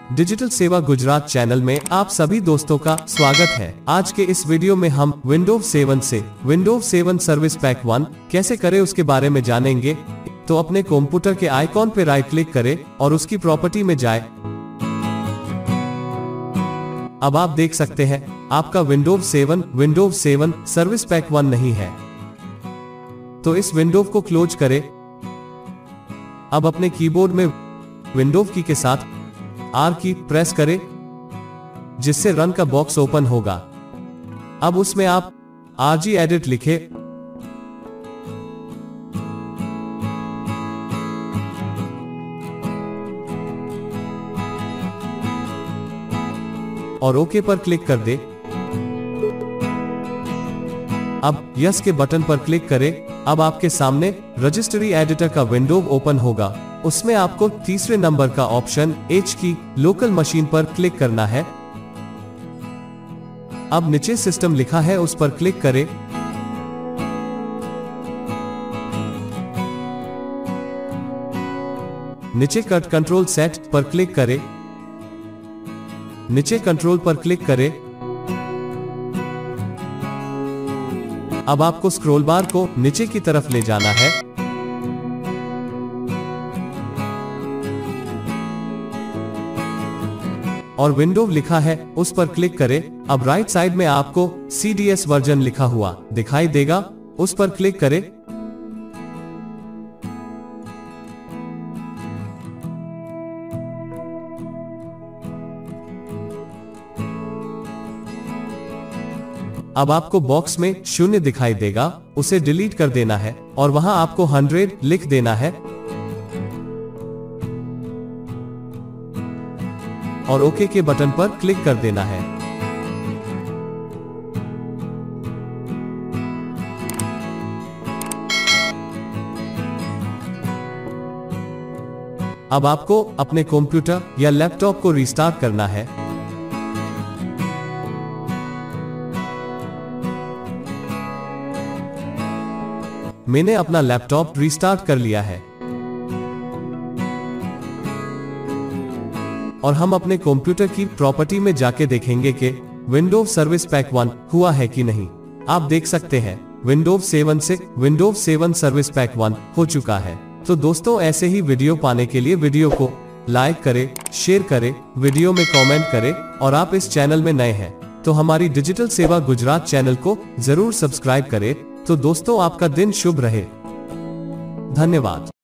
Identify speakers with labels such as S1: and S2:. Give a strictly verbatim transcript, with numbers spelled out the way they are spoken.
S1: Digital सेवा Gujarat channel में आप सभी दोस्तों का स्वागत है। आज के इस वीडियो में हम विंडोज सेवन से Windows seven service pack one कैसे करें उसके बारे में जानेंगे। तो अपने कंप्यूटर के आइकॉन पे राइट क्लिक करें और उसकी प्रॉपर्टी में जाए। अब आप देख सकते हैं आपका Windows seven Windows seven service pack one नहीं है, तो इस विंडो को क्लोज करें। अब अपने कीबोर्ड में विंडो की के साथ आर की प्रेस करें, जिससे रन का बॉक्स ओपन होगा। अब उसमें आप आरजी एडिट लिखें और ओके पर क्लिक कर दे। अब यस के बटन पर क्लिक करें। अब आपके सामने रजिस्ट्री एडिटर का विंडो ओपन होगा। उसमें आपको तीसरे नंबर का option H key local machine पर क्लिक करना है। अब नीचे सिस्टम लिखा है उस पर क्लिक करें। नीचे कट कंट्रोल सेट पर क्लिक करें। नीचे कंट्रोल पर क्लिक करें। अब आपको स्क्रॉल बार को नीचे की तरफ ले जाना है। और विंडो लिखा है उस पर क्लिक करें। अब राइट साइड में आपको सी डी एस वर्जन लिखा हुआ दिखाई देगा, उस पर क्लिक करें। अब आपको बॉक्स में शून्य दिखाई देगा, उसे डिलीट कर देना है और वहां आपको हंड्रेड लिख देना है और ओके के बटन पर क्लिक कर देना है। अब आपको अपने कंप्यूटर या लैपटॉप को रिस्टार्ट करना है। मैंने अपना लैपटॉप रिस्टार्ट कर लिया है और हम अपने कंप्यूटर की प्रॉपर्टी में जाके देखेंगे कि विंडोज सर्विस पैक वन हुआ है कि नहीं। आप देख सकते हैं विंडोज सेवन से Windows seven service pack one हो चुका है। तो दोस्तों, ऐसे ही वीडियो पाने के लिए वीडियो को लाइक करें, शेयर करें, वीडियो में कमेंट करें और आप इस चैनल में नए हैं तो हमारी डिजिटल सेवा गुजरात चैनल को जरूर सब्सक्राइब करें। तो दोस्तों, आपका दिन शुभ रहे। धन्यवाद।